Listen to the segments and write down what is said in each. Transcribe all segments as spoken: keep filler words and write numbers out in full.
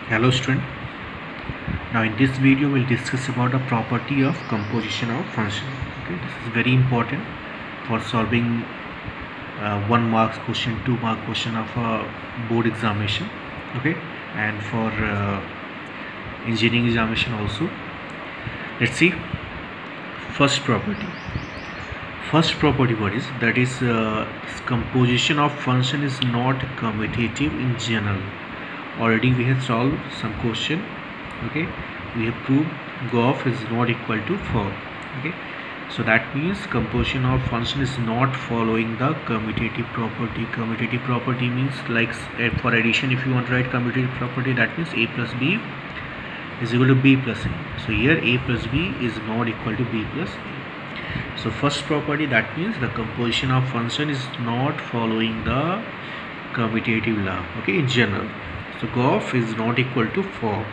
Hello student. Now in this video we'll discuss about the property of composition of function. Okay, this is very important for solving uh, one marks question, two mark question of a board examination. Okay, and for uh, engineering examination also. Let's see. First property. First property what is that is uh, composition of function is not commutative in general. Already we have solved some question. Okay, we have proved Goff is not equal to four. Okay, so that means composition of function is not following the commutative property. Commutative property means like for addition, if you want to write commutative property, that means a plus b is equal to b plus a. So here a plus b is not equal to b plus a. So first property, that means the composition of function is not following the commutative law. Okay, in general. So Goff is not equal to four.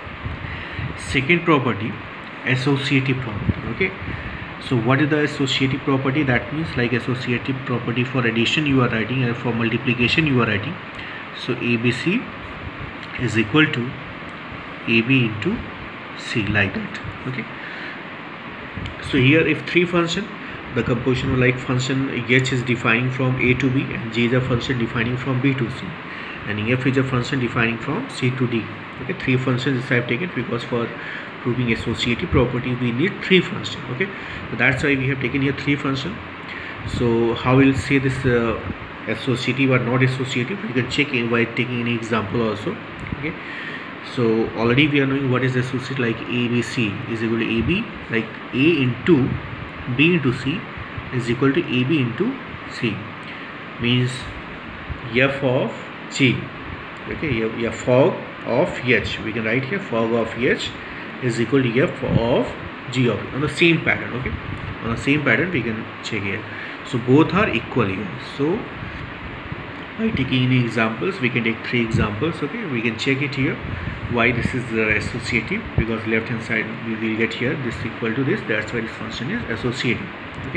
Second property, associative property. Okay, so what is the associative property? That means like associative property for addition you are writing and for multiplication you are writing. So A B C is equal to A B into C, like that. Okay, so here if three function, the composition of like function H is defining from A to B, and G is a function defining from B to C, and F is a function defining from C to D. Okay, three functions I have taken because for proving associative property we need three functions. Okay, so that's why we have taken here three functions. So how we'll say this uh, associative or not associative, you can check by taking any example also. Okay, so already we are knowing what is associative, like A B C is equal to A B, like A into B into C is equal to A B into C, means F of G. Okay, F fog of H, we can write here fog of H is equal to F of G of H, on the same pattern. Okay, on the same pattern we can check here. So both are equal here. So by taking any examples, we can take three examples. Okay, we can check it here why this is uh, associative, because left hand side we will get here this equal to this, that's why this function is associative. Okay,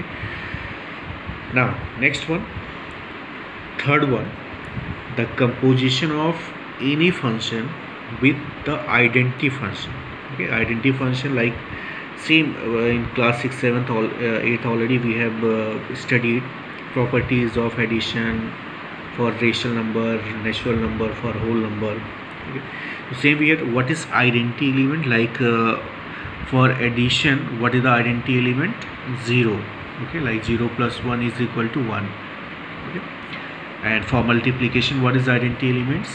now next one, third one, the composition of any function with the identity function. Okay, identity function like same uh, in class six, seventh, all uh, eighth already we have uh, studied properties of addition for rational number, natural number, for whole number. Okay, so same here, what is identity element? Like uh, for addition, what is the identity element? Zero. Okay, like zero plus one is equal to one. Okay, and for multiplication, what is the identity elements?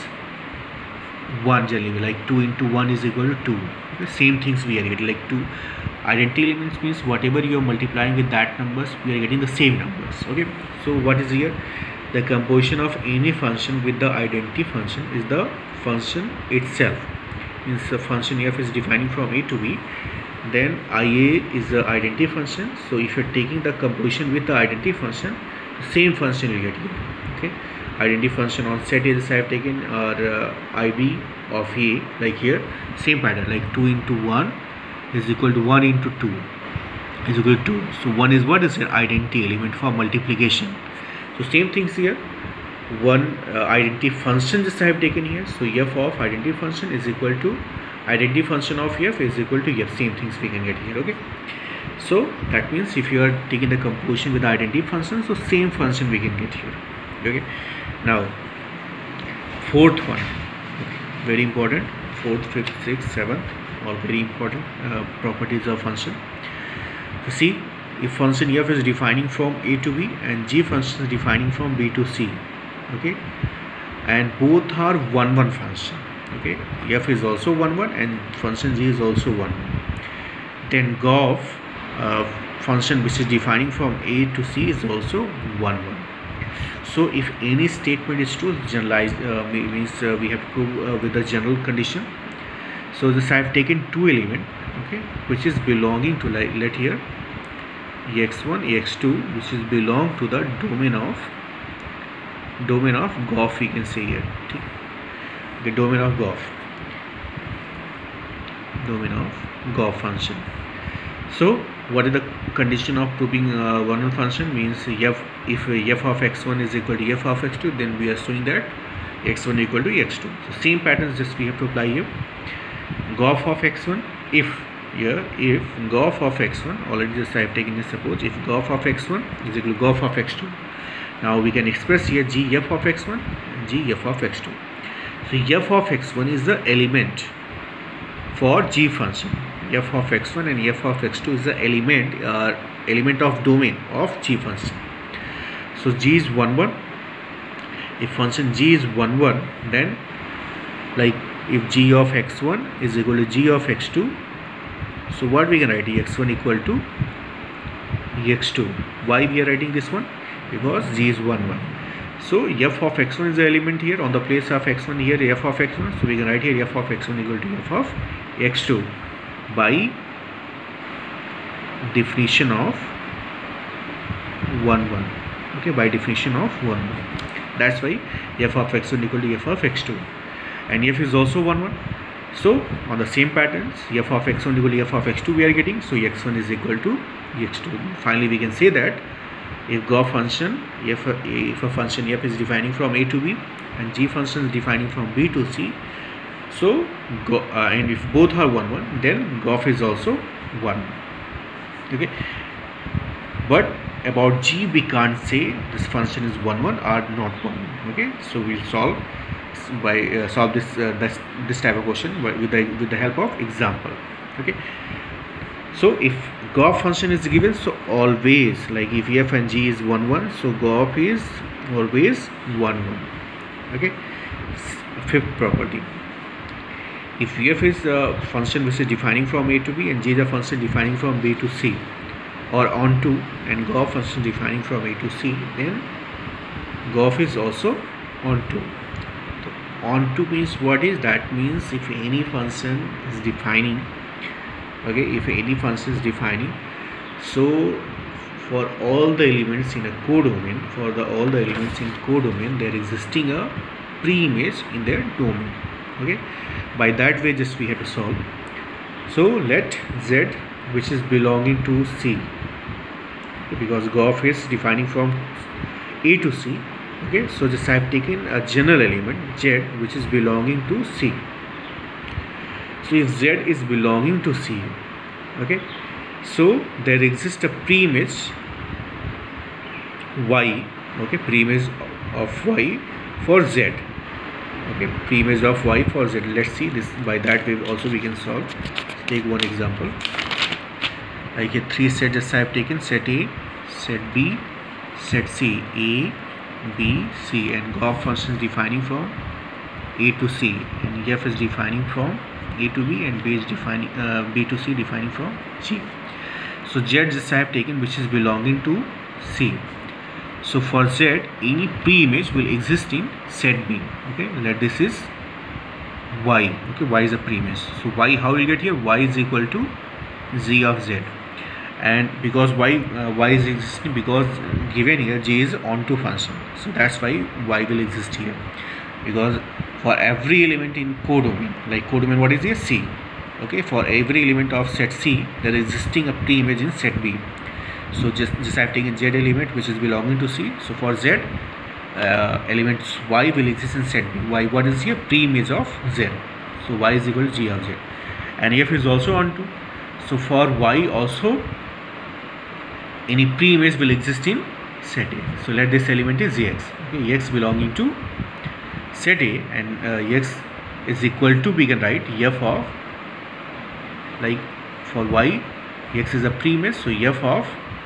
One generally, like two into one is equal to two. Okay, same things we are getting, like two identity elements means whatever you are multiplying with that numbers, we are getting the same numbers. Okay, so what is here? The composition of any function with the identity function is the function itself, means the function F is defining from A to B, then I A is the identity function. So if you are taking the composition with the identity function, the same function you get here. Okay, identity function on set is I have taken, or uh, I B of A, like here same pattern, like two into one is equal to one into two is equal to two. So one is what is an identity element for multiplication. So same things here, one uh, identity function just I have taken here. So F of identity function is equal to identity function of F is equal to F, same things we can get here. Okay, so that means if you are taking the composition with the identity function, so same function we can get here. Okay, now fourth one, okay, very important, fourth, fifth, sixth, seventh, all very important uh, properties of function. So see, if function F is defining from A to B and G function is defining from B to C, okay, and both are one one function. Okay, F is also one one and function G is also one one, then Goff uh, function which is defining from A to C is also one one. So if any statement is true, generalized uh, means uh, we have to prove uh, with the general condition. So this I have taken two element, okay, which is belonging to, like let here E X one, E X two, which is belong to the domain of domain of Goff, we can say here. Okay, the domain of Goff, domain of Goff function. So what is the condition of proving uh, one function? Means F, if F of x one is equal to F of x two, then we are showing that x one equal to x two. So same patterns just we have to apply here. Gof of x one, if here if gof of x one, already just I have taken this approach, if gof of x one is equal to gof of x two, now we can express here g f of x one and g f of x two. So f of x one is the element for g function, f of x one, and f of x two is the element uh, element of domain of g function. So g is one one. If function g is one one, then like if g of x one is equal to g of x two, so what we can write here, x one equal to x two. Why we are writing this one? Because g is one one. So f of x one is the element here on the place of x one, here f of x one, so we can write here f of x one equal to f of x two by definition of one one. Okay, by definition of one one. That's why f of x one equal to f of x two, and f is also one one. So on the same patterns, f of x one equal to f of x two we are getting, so x one is equal to x two. Finally we can say that if gof function, if a, if a function f is defining from a to b and g function is defining from b to c, so go, uh, and if both are one one, then gof is also one. Okay, but about g we can't say this function is one one or not one. Okay, so we'll solve by uh, solve this, uh, this this type of question with the with the help of example. Okay, so if gof function is given, so always like if f and g is one one, so gof is always one one. Okay, fifth property, if f is a function which is defining from a to b and g is a function defining from b to c or onto, and gof function defining from a to c, then gof is also onto. So onto means what is that? Means if any function is defining, okay, if any function is defining, so for all the elements in a codomain, for the all the elements in codomain, there existing a pre-image in their domain. Okay, by that way just we have to solve. So let z which is belonging to c, because gof is defining from a to c. Okay, so just I have taken a general element z which is belonging to c. So if z is belonging to c, okay, so there exists a pre-image y, okay, pre-image of y for z. Okay, pre-image of y for z. Let's see this. By that way also we can solve. Let's take one example. I get three sets just I have taken: set A, set B, set C. A, B, C, and gof function is defining from A to C, and f is defining from A to B, and B is defining uh, B to C defining from G. So z just I have taken which is belonging to C. So for z, any pre-image will exist in set B. Okay, let this is y. Okay, y is a pre-image. So y, how will get here? Y is equal to z of z, and because y uh, y is existing, because given here g is onto function, so that's why y will exist here. Because for every element in codomain, like codomain, what is here? C. Okay, for every element of set C, there is existing a pre-image in set B. So just just I have taken z element which is belonging to C. So for z, uh, elements y will exist in set B. Y, what is here? Pre-image of z. So y is equal to g of z, and f is also onto. So for y also, any pre-image will exist in set A. So let this element is x. Okay, x belonging to set A, and uh, x is equal to, we can write f of, like for y, x is a pre-image, so f of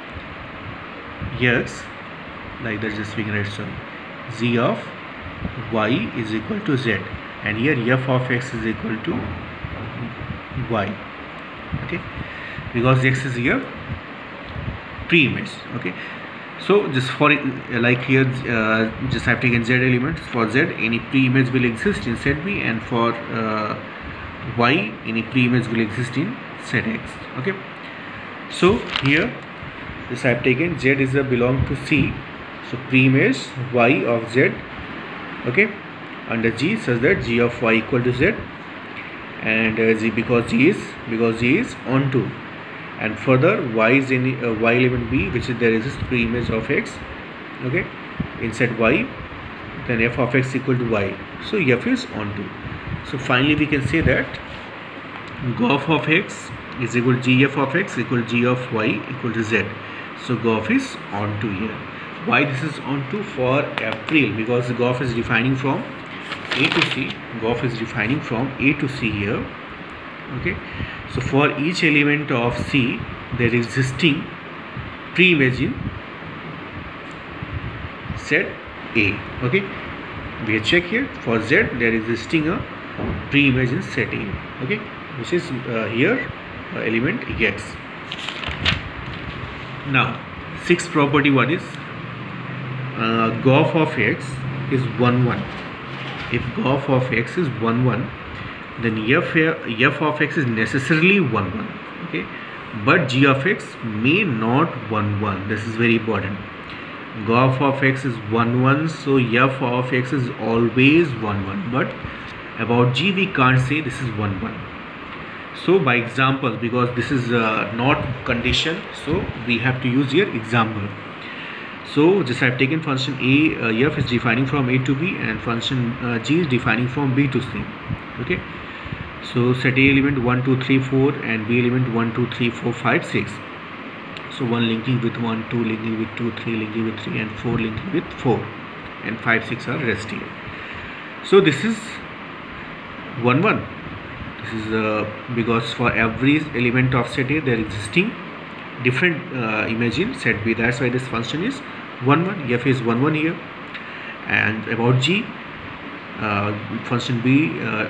x, like that just we can write, sorry, z of y is equal to z, and here f of x is equal to y. Okay, because x is here pre-image. Okay, so just for it, like here uh, just have taken z elements. For z, any pre-image will exist in set B, and for uh, y, any pre-image will exist in set X. Okay, so here this I have taken z is a belong to C, so pre-image y of z, okay, under G, such that g of y equal to z, and uh, g, because g is because g is onto, and further y is in uh, y element B, which is there exists pre-image of x, okay, in set y, then f of x equal to y. So f is onto. So finally we can say that gof of x is equal to gf of x equal to g of y equal to z. So gof is onto here. Why this is onto? For April, because gof is defining from A to C. Gof is defining from A to C here. Okay, so for each element of C there is existing pre-image in set A. Okay, we check here for Z there is existing a pre-image in set A. Okay, which is uh, here uh, element X. Now sixth property, what is uh, gof of x is one one. If gof of x is one one, then f, f of x is necessarily one one. Okay, but g of x may not one one. This is very important. Gof of x is one one, so f of x is always one one, but about g we can't say this is one one. So by example, because this is uh, not condition, so we have to use here example. So just I have taken function a, uh, f is defining from A to B, and function uh, g is defining from B to C. Okay, so set A element one two three four and B element one two three four five six. So one linking with one, two linking with two, three linking with three, and four linking with four, and five six are rest here. So this is one one. This is uh, because for every element of set A there is existing different uh, image in set B. That's why this function is one one. F is one one here. And about G, uh, function B, uh,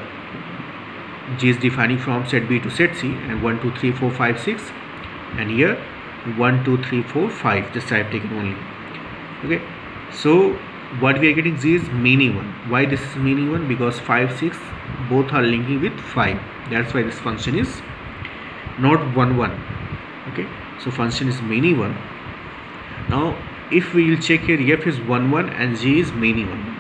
G is defining from set B to set C, and one two three four five six, and here one two three four five. Just I have taken only. Okay, so what we are getting, G is many one. Why this is many one? Because five six both are linking with five. That's why this function is not one one. Okay, so function is many one. Now if we will check here, f is one one and g is many one.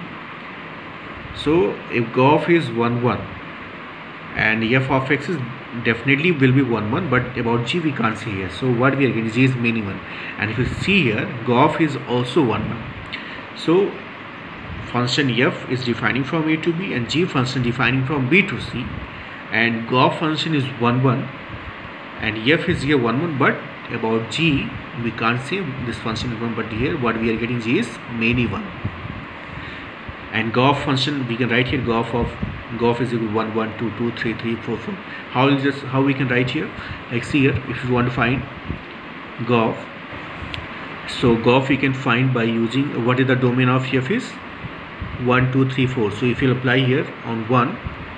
So if gof is one one and f of x is definitely will be one one, but about g we can't see here. So what we are getting, g is many one, and if you see here, gof is also one one. So function f is defining from A to B, and g function defining from B to C, and gof function is one one, and f is here one one, but about g we can't say this function is one, but here what we are getting, g is many one. And gof function we can write here, gof of gof is equal to one one two two three three four four. How is this, how we can write here? Like see here, if you want to find gof, so gof we can find by using what is the domain of f is one two three four. So if you apply here on one,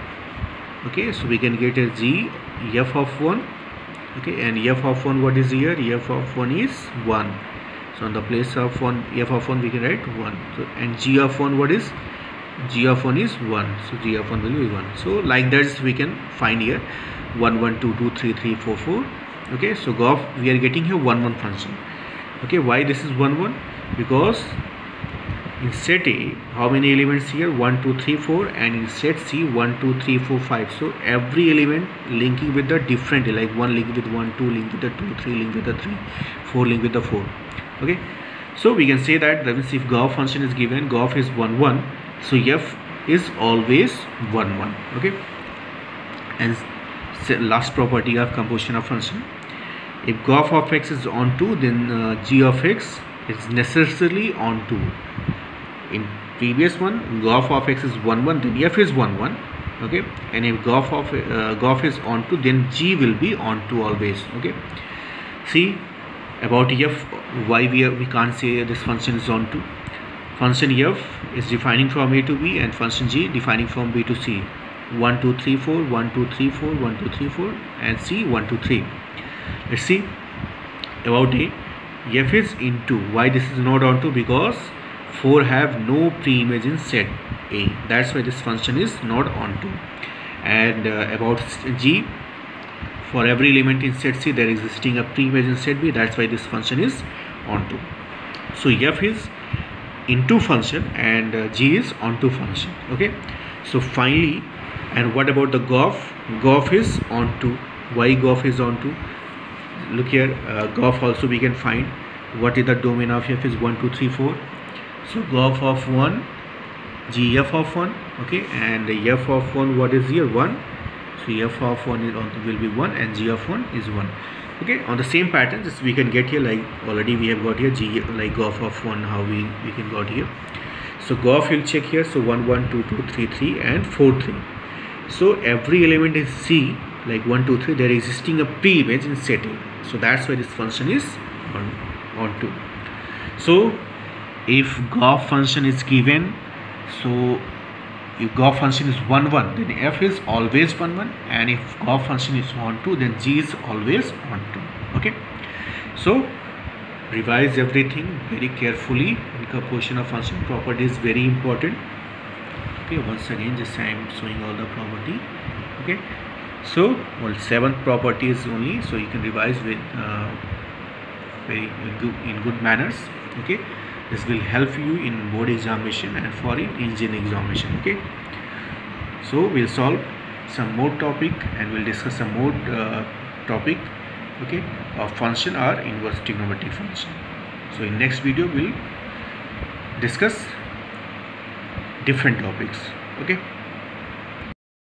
okay, so we can get a g f of one. Okay, and f of one, what is here? F of one is one. So on the place of one, f of one we can write one. So, and g of one, what is? G of one is one. So g of one will be one. So like that we can find here one one two two three three four four. Okay, so gof we are getting here one one function. Okay, why this is one one? Because in set A, how many elements here? one two three four, and in set C one two three four five. So every element linking with the different, like one link with one, two link with the two, three link with the three, four link with the four. Okay, so we can say that, that means if gof function is given, gof is one one, so f is always one one. Okay, and last property of composition of function, if gof of x is onto, then uh, g of x is necessarily onto. In previous one, gof of x is one one, then f is one one. Okay, and if gof of uh, gof is onto, then g will be onto always. Okay, see about f, why we are, we can't say this function is onto. Function f is defining from A to B, and function g defining from B to C. one two three four, one two three four, one two three four, and C one two three. Let's see about A. F is into. Why this is not onto? Because four have no pre-image in set A. That's why this function is not onto. And uh, about G, for every element in set C there is existing a pre-image in set B. That's why this function is onto. So F is into function and uh, G is onto function. Okay, so finally, and what about the gof? Gof is onto. Why gof is onto? Look here, uh, gof also we can find what is the domain of f is one two three four. So gof of one g f of one, okay, and the f of one, what is here, one. So f of one is will be one and g of one is one. Okay, on the same pattern just we can get here, like already we have got here g, like g of one, how we we can got here. So g will check here, so one one two two three three and four three. So every element in C, like one two three, they're existing a pre-image in set A. So that's why this function is on on two. So if g function is given, so if g function is one one, then f is always one one, and if g function is one two, then g is always one two. Okay, so revise everything very carefully. In composition of function, property is very important. Okay, once again just I am showing all the property. Okay, so well, seventh property is only, so you can revise with uh, very good, in good manners. Okay, this will help you in board examination and for in engineering examination. Okay, so we'll solve some more topic and we'll discuss some more uh, topic, okay, of function or inverse trigonometric function. So in next video we'll discuss different topics. Okay.